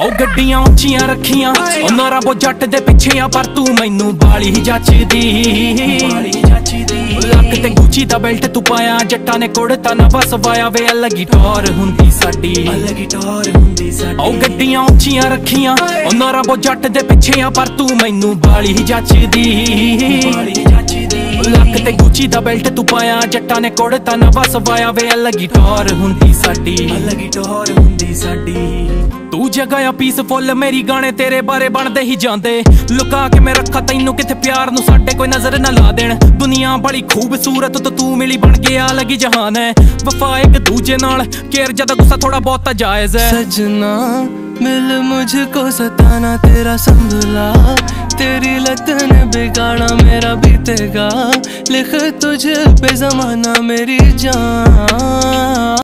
ओ गड्डियां उच्चियां रखियां उन्हां रब जट दे पिछे आ पर तू मैनू बाली ही जचदी। लक ते गुची दा बेल्ट तू पाया जट्टां ने कुड़ता नवा सवाया वे अलग ही टौर हुंदी साडी। ओ गड्डियां उच्चियां रखियां उन्हां रब जट दे पिछे आ पर तू मैनू बाली ही जचदी। लक ते गुची दा बेल्ट तू पाया जट्टां ने कुड़ता नवा सवाया वे अलग ही टौर हुंदी साडी। तू जगह पीसफुल मेरी गाने तेरे बारे बनदे ही जांदे। लुका के मैं रखा तैनू किथे प्यार नू साडे कोई नजर ना ला देन। दुनिया बड़ी खूबसूरत तो तू मिली बन गया अलग ही जहान है। वफा एक दूजे नाल केयर ज्यादा गुस्सा थोड़ा बहुत जायज है। सजना मिल मुझको सताना तेरा संभला, तेरी लत ने बिगाड़ा मेरा बीतेगा। लिख तुझ पे जमाना मेरी जान।